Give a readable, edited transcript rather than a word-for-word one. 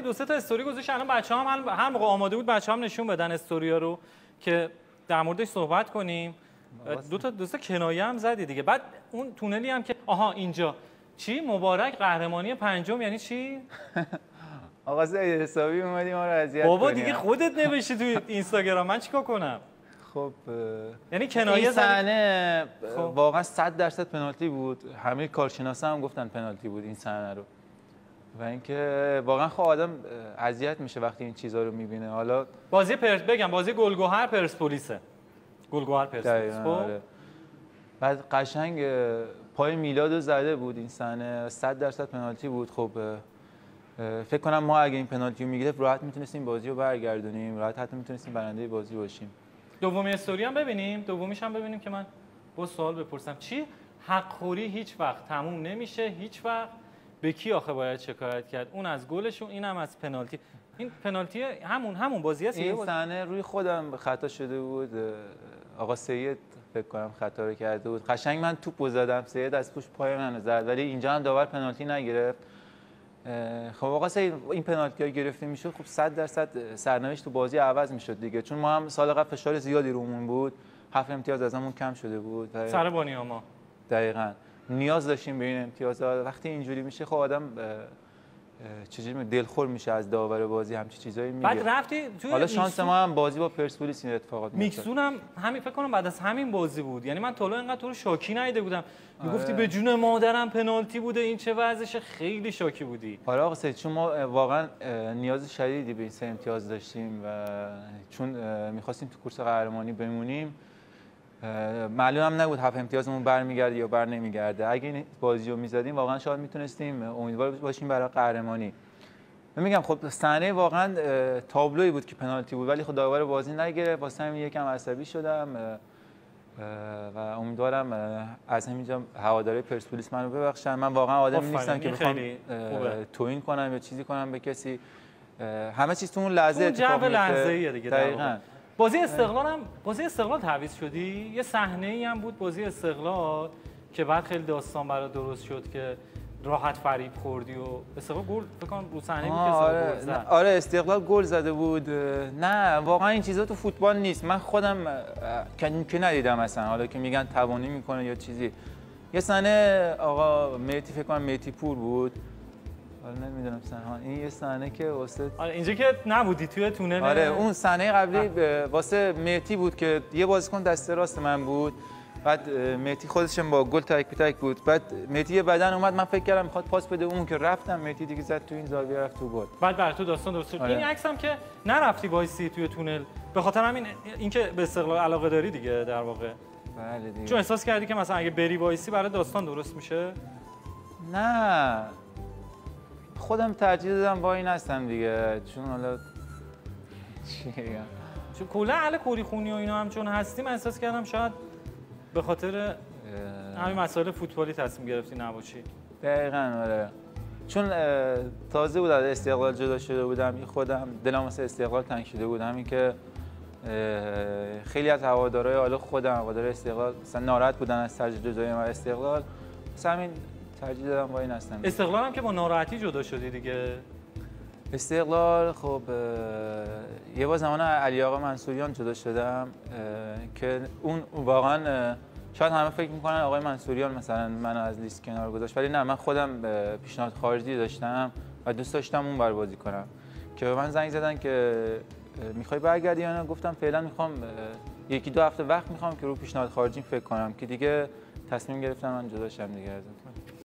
دو سه تا استوری گذاشت. الان بچه‌ها هر موقع آماده بود بچه‌ها هم نشون بدن استوریا رو که در موردش صحبت کنیم. دو تا کنایه هم زدی دیگه. بعد اون تونلی هم که آها اینجا چی مبارک قهرمانی پنجم یعنی چی؟ آقا سید حسابی اومدی ما رو اذیت کنی. بابا دیگه خودت نوشتی توی اینستاگرام، من چیکار کنم؟ خب یعنی کنایه این صحنه واقعا 100% پنالتی بود. همه کارشناسا هم گفتن پنالتی بود این صحنه رو. و اینکه واقعا خب آدم اذیت میشه وقتی این چیزا رو میبینه. حالا بازی بازی گلگهر پرسپولیسه. گلگهر پرسپولیس. خب بعد قشنگ پای میلاد رو زده بود این صحنه، 100% پنالتی بود. خب فکر کنم ما اگه این پنالتی رو میگرفت راحت میتونستیم بازی رو برگردونیم، راحت حتی میتونستیم برنده بازی باشیم. دومی استوری هم ببینیم، دومیش هم ببینیم که من با سوال بپرسم چی حق خوری هیچ وقت تموم نمیشه، هیچ وقت به کی آخه باید شکایت کرد؟ اون از گلشون، اینم از پنالتی. این پنالتی همون بازی است. این صحنه روی خودم خطا شده بود. آقا سید فکر کنم خطا رو کرده بود. قشنگ من توپو زدم، سید از پشت پای من زد، ولی اینجا هم داور پنالتی نگرفت. خب آقا سید این پنالتی ها گرفته میشد خب 100% سرنوشت تو بازی عوض میشد دیگه، چون ما هم سال قبل فشار زیادی رومون بود، 7 امتیاز ازمون کم شده بود. سر بانیاما دقیقاً نیاز داشتیم به این امتیازات. وقتی اینجوری میشه خب آدم چجوری دلخور میشه از داور بازی، همچین چیزایی میگه. بعد رفتی توی حالا شانس ما هم بازی با پرسپولیس این اتفاقات میکسون هم همین فکر کنم بعد از همین بازی بود. یعنی من طولا اینقدر تو رو شاکی ندیده بودم. میگفتی به جون مادرم پنالتی بوده، این چه وضعشه، خیلی شاکی بودی. آره آقا سید، چون ما واقعا نیاز شدیدی به این 3 امتیاز داشتیم و چون می‌خواستیم تو کورس قهرمانی بمونیم، معلوم هم نبود 7 امتیازمون برمیگرده یا بر نمیگرده. اگه این بازی رو می‌زدیم واقعا شاید میتونستیم امیدوار باشیم برای قهرمانی. من میگم خب صحنه واقعا تابلویی بود که پنالتی بود، ولی خب داور بازی نگرفت، واسه همین یکم عصبی شدم و امیدوارم از همینجا هواداری پرسپولیس منو ببخشن. من واقعا آدمی نیستم که بخوام توهین کنم یا چیزی کنم به کسی. همه چیز تو اون لحظه اتفاق میفته دیگه. دقیقاً. بازی استقلال تعویض شدی. یه صحنه‌ای هم بود بازی استقلال که بعد خیلی داستان برای درست شد که راحت فریب خوردی و استقلال گل فکر کنم رو صحنه بود که گل زد. آره استقلال گل زده بود. نه واقعا این چیزا تو فوتبال نیست. من خودم که ندیدم اصلا، حالا که میگن توانی میکنه یا چیزی. یه صحنه آقا مهدی فکر کنم مهدی پور بود، حالا نمیدونم صحنه این یه صحنه که واسه اینجا که نبودی توی تونل. آره اون صحنه قبلی واسه مهدی بود که یه بازیکن دست راست من بود، بعد مهدی خودش با گل تک به تک بود، بعد مهدی یه بدن اومد، من فکر کردم میخواد پاس بده اون که رفتم، مهدی دیگه زد تو این زاویه رفت تو گل. بعد برای تو داستان درست شد. این عکسم که نرفتی وایسی توی تونل به خاطر همین اینکه به استقلال علاقه داری دیگه در واقع. بله دیگه. چون احساس کردی که مثلا اگه بری وایسی برای داستان درست میشه؟ نه خودم ترجیح دادم وای نستم دیگه، چون حالا چی بگم، چون کلا اهل کوری خونی و اینا هم چون هستیم احساس کردم شاید به خاطر همین مسائل فوتبالی تصمیم گرفتی نباشی. دقیقاً آره، چون تازه بود از استقلال جدا شده بودم، خودم دلم واسه استقلال تنگ شده بود، همین که خیلی از هوادارهای حالا خودم هوادار استقلال مثلا ناراحت بودن از ترجیح جدایی من استقلال، مثلا همین ترجیح دادم وای نستم. استقلال هم که با ناراحتی جدا شدی دیگه. استقلال خب یه بار زمان علی آقا منصوریان جدا شدم که اون واقعا شاید همه فکر میکنن آقای منصوریان مثلا منو از لیست کنار گذاشت، ولی نه، من خودم پیشنهاد خارجی داشتم و دوست داشتم اون بر بازی کنم که به من زنگ زدن که میخوای برگردی یا نه، گفتم فعلا میخوام 1-2 هفته وقت میخوام که رو پیشنهاد خارجی فکر کنم، که دیگه تصمیم گرفتم من جدا شم دیگه از اون.